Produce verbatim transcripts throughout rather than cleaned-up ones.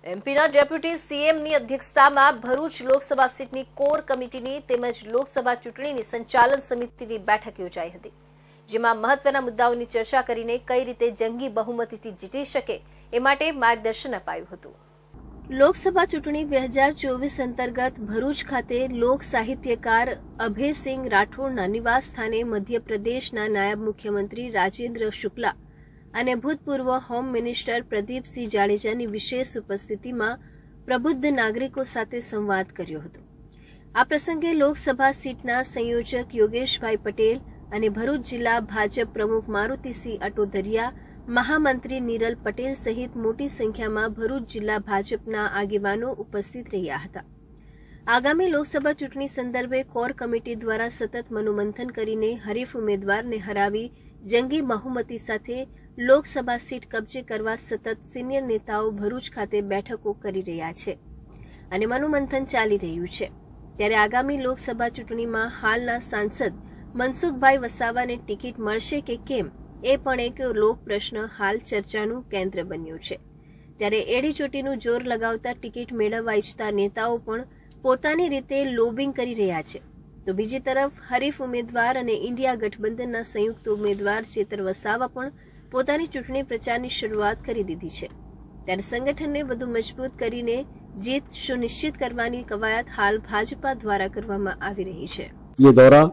એમપીના deputy સીએમની અધ્યક્ષતામાં ભરૂચ લોકસભા સીટની core કમિટીની તેમજ લોકસભા ચૂંટણીની સંચાલન સમિતિની બેઠક યોજાઈ હતી, જેમાં મહત્વના મુદ્દાઓની ચર્ચા કરીને કઈ રીતે જંગી બહુમતીથી જીતી શકે એ માટે માર્ગદર્શન અપાયું હતું। લોકસભા ચૂંટણી બે હજાર ચોવીસ અંતર્ગત ભરૂચ ખાતે લોક સાહિત્યકાર અભયસિંહ રાઠોડના નિવાસ સ્થાને મધ્યપ્રદેશના નાયબ મુખ્યમંત્રી રાજેન્દ્ર શુક્લા અને ભૂતપૂર્વ હોમ મિનિસ્ટર પ્રદીપસિંહ જાડેજાની વિશેષ ઉપસ્થિતિમાં પ્રબુદ્ધ નાગરિકો સાથે સંવાદ કર્યો હતો। આ પ્રસંગે લોકસભા સીટના સંયોજક યોગેશભાઈ પટેલ અને ભરૂચ જિલ્લા ભાજપ પ્રમુખ મારુતિસિંહ અટોદરિયા, મહામંત્રી નિરલ પટેલ સહિત મોટી સંખ્યામાં ભરૂચ જિલ્લા ભાજપના આગેવાનો ઉપસ્થિત રહ્યા હતા। આગામી લોકસભા ચૂંટણી સંદર્ભે કોર કમિટી દ્વારા સતત મનોમંથન કરીને હરીફ ઉમેદવારને હરાવી જંગી બહુમતી સાથે લોકસભા સીટ કબજે કરવા સતત સિનિયર નેતાઓ ભરૂચ ખાતે બેઠકો કરી રહ્યા છે અને મનોમંથન ચાલી રહ્યું છે। ત્યારે આગામી લોકસભા ચૂંટણીમાં હાલના સાંસદ મનસુખભાઈ વસાવાને ટિકિટ મળશે કે કેમ એ પણ એક લોક પ્રશ્ન હાલ ચર્ચાનું કેન્દ્ર બન્યું છે। ત્યારે એડી ચોટીનું જોર લગાવતા ટિકિટ મેળવવા ઈચ્છતા નેતાઓ પણ પોતાની રીતે લોબિંગ કરી રહ્યા છે, તો બીજી તરફ હરીફ ઉમેદવાર અને ઇન્ડિયા ગઠબંધનના સંયુક્ત ઉમેદવાર ચેતર વસાવા પણ પોતાની ચૂંટણી પ્રચારની શરૂઆત કરી દીધી છે। ત્યારે સંગઠનને વધુ મજબૂત કરીને જીત સુનિશ્ચિત કરવાની કવાયત હાલ ભાજપા દ્વારા કરવામાં આવી રહી છે। ये दौरा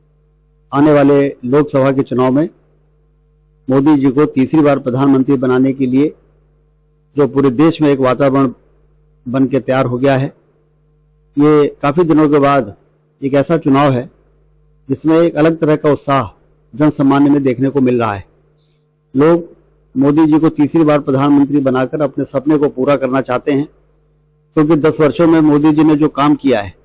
आने वाले लोकसभा के चुनाव में मोदी जी को तीसरी बार प्रधानमंत्री बनाने के लिए जो पूरे देश में एक वातावरण बन के तैयार हो गया है, ये काफी दिनों के बाद एक ऐसा चुनाव है जिसमें एक अलग तरह का उत्साह जन सामान्य में देखने को मिल रहा है। लोग मोदी जी को तीसरी बार प्रधानमंत्री बनाकर अपने सपने को पूरा करना चाहते हैं, क्योंकि दस वर्षों में मोदी जी ने जो काम किया है,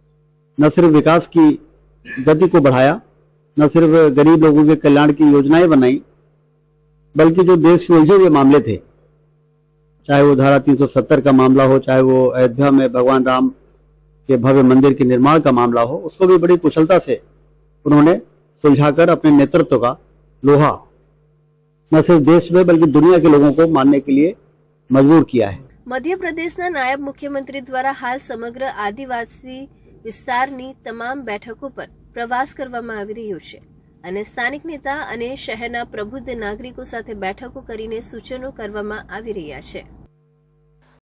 न सिर्फ विकास की गति को बढ़ाया, न सिर्फ गरीब लोगों के कल्याण की योजनाएं बनाई, बल्कि जो देश के उलझे हुए मामले थे, चाहे वो धारा तीन सौ सत्तर का मामला हो, चाहे वो अयोध्या में भगवान राम के भव्य मंदिर के निर्माण का मामला हो, उसको भी बड़ी कुशलता से उन्होंने सुलझाकर अपने नेतृत्व का लोहा न सिर्फ देश में बल्कि दुनिया के लोगों को मानने के लिए मजबूर किया है। मध्य प्रदेशના નાયબ મુખ્યમંત્રી દ્વારા હાલ સમગ્ર આદિવાસી વિસ્તારની તમામ બેઠકો પર પ્રવાસ કરવામાં આવી રહ્યો છે અને સ્થાનિક નેતા અને શહેરના પ્રબુદ્ધ નાગરિકો સાથે બેઠકો કરીને સૂચનો કરવામાં આવી રહ્યા છે।